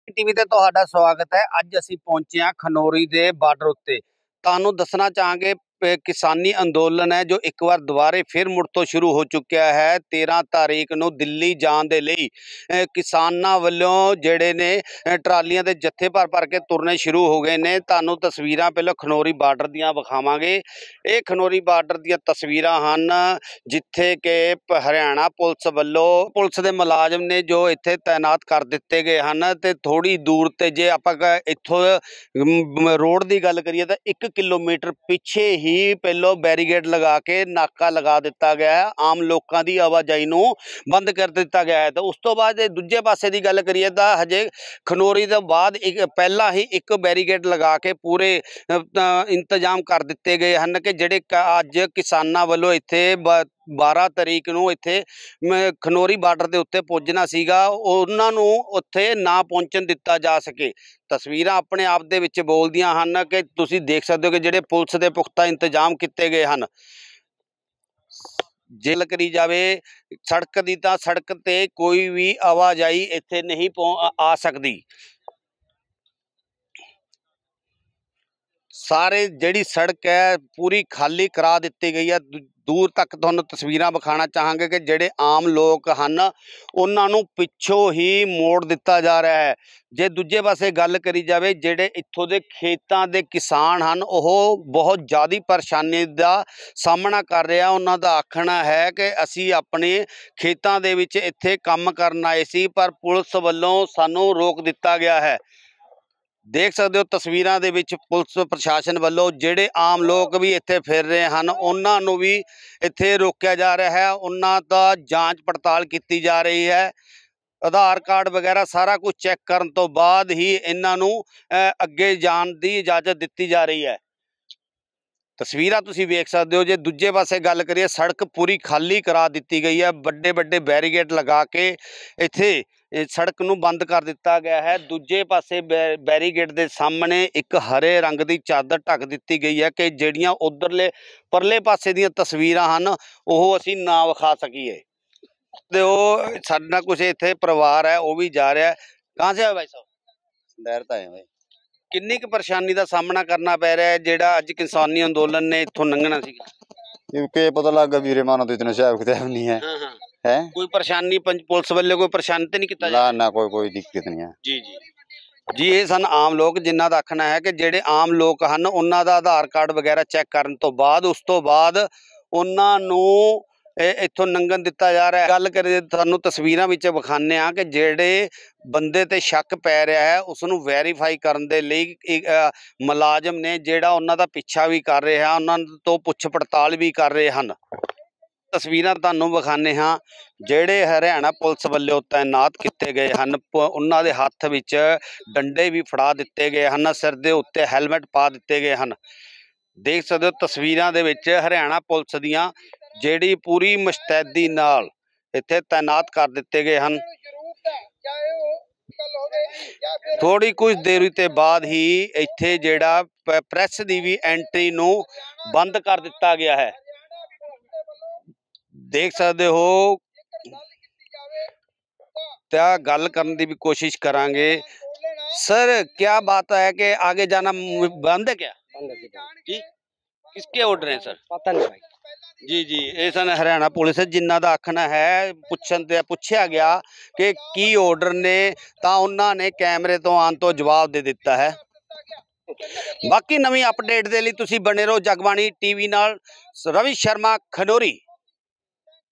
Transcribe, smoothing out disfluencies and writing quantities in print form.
TV ते तुहाडा स्वागत है। अज असी पहुंचे हैं खनौरी दे बार्डर उत्ते। तुहानूं दसना चाहांगे किसानी अंदोलन है जो एक बार दोबारे फिर मुड़ तो शुरू हो चुका है। 13 तारीख नूं दिल्ली जाण दे लई किसानां वल्लों जिहड़े ने ट्रालियां दे जत्थे भर भर के तुरने शुरू हो गए ने। तुहानूं तस्वीरां पहलों खनौरी बार्डर दीयां विखावांगे। ये खनौरी बार्डर दीयां तस्वीरां हन जिथे कि हरियाणा पुलिस वल्लों पुलिस दे मुलाजम ने जो इत्थे तैनात कर दिते गए हैं। तो थोड़ी दूर ते जे आपां इत्थों रोड की गल करिए तो 1 किलोमीटर पिछे ही पहलों बैरीगेड लगा के नाका लगा दिता गया है। आम लोगों की आवाजाही नूं बंद कर दिता गया है। तो उस तो बाद दूजे पासे की गल करिए तो हजे खनौरी तो बाद एक पहला ही एक बैरीगेड लगा के पूरे इंतजाम कर दिते गए हैं कि जिहड़े अज किसानां वल्लों इत्थे 12 तरीक नूं इत्थे खनौरी बार्डर के उत्ते पुजना सीगा उन्हां नूं उत्थे ना पहुंचण दिता जा सके। तस्वीरां अपने आप दे विच बोलदियां हन कि तुसीं देख सकते हो कि जिहड़े पुलिस दे पुख्ता इंतजाम किए गए हैं। जेल करी जावे सड़क दी तां सड़क ते कोई भी आवाजाही इत्थे नहीं आ सकती। सारे जिहड़ी सड़क है पूरी खाली करा दी गई है। दूर तक तुहानूं तस्वीरां विखाना चाहांगे कि जिहड़े आम लोग हैं उन्हां नूं पिछों ही मोड़ दिता जा रहा है। जे दूजे पासे गल करी जाए जिहड़े इत्थों दे खेतां दे किसान हैं वो बहुत ज़्यादा परेशानी का सामना कर रहे हैं। उन्हां दा आखना है कि असी अपने खेतां दे विच इत्थे काम करन आए सी पर पुलिस वल्लों सानूं रोक दिता गया है। देख सकते हो तस्वीरां दे विच पुलिस प्रशासन वालों जिहड़े आम लोग भी इत्थे फिर रहे हैं उन्हां नूं भी इत्थे रोकिया जा रहा है। उन्हां दा जांच पड़ताल की जा रही है। आधार कार्ड वगैरह सारा कुछ चैक करन तो बाद ही इन्हां नूं अगे जाण दी इजाजत दी जा रही है। तस्वीरां तुसीं वेख सकते हो। जे दूजे पासे गल करिए सड़क पूरी खाली करा दी गई है। बड़े बड़े बैरीगेड लगा के इत्थे सड़क नूं बंद कर दिता गया है। दूजे पासे बैरीगेड के सामने एक हरे रंग की चादर ढक दी गई है कि जिहड़ियां उधरले परले पासे दीयां तस्वीरां हन ओह असीं ना विखा सकीए। ते ओह साडे नाल कुछ इत्थे परिवार है वह भी जा रहा है। कहाँ से आए भाई साहब? लहर तो है भाई किन्नी क परेशानी का सामना करना पै रहा है जिहड़ा अज किसानी अंदोलन ने इत्थों लंघना सीगा? क्योंकि पता लग गया वीरे मानो तो इतना हिसाब किताब नहीं है। हाँ हाँ है कोई परेशानी पुलिस वाले कोई परेशान तो नहीं किया? ना ना कोई दिक्कत नहीं है। जी जी जी ये सन आम लोग जिन्हों का आखना है कि जिहड़े आम लोग हैं उन्हों का आधार कार्ड वगैरह चैक करन तो बाद उस तो बाद उन्हां नूं इत्थों लंघन दिता जा रहा है। गल करिए तुहानूं तस्वीरां विच विखाने आ कि जिहड़े बंदे ते शक पै रहा है उसनूं वैरीफाई करन दे लई मुलाजम ने जिहड़ा उन्हां दा पिछा भी कर रहे हैं उन्हां तो पुछ पड़ताल भी कर रहे हैं। तस्वीरां तुहानूं विखाने हाँ जिहड़े हरियाणा पुलिस वल्लों तैनात किए गए हैं उन्हां दे हत्थ विच डंडे भी फड़ा दिते गए हैं। सिर दे उत्ते हैलमेट पा दिते गए हैं। देख सकते हो तस्वीरां दे विच हरियाणा पुलिस दीयां जिहड़ी पूरी मुस्तैदी नाल इत्थे तैनात कर दिते गए हैं। थोड़ी कुछ देर के बाद ही इत्थे जिहड़ा प्रैस की भी एंट्री नूं बंद कर दिता गया है। देख सकते हो त्या गल करने की भी कोशिश करांगे। सर क्या बात है कि आगे जाना बंद है क्या? जी किसके ऑर्डर हैं सर? पता नहीं भाई। जी जी ये सन हरियाणा पुलिस जिन्हों का आखना है पुछया गया कि की ऑर्डर ने तो उन्होंने कैमरे तो आने तो जवाब दे दिता है। बाकी नवी अपडेट के लिए तुसीं बने रहो जगबाणी टीवी नाल। रवि शर्मा खनौरी।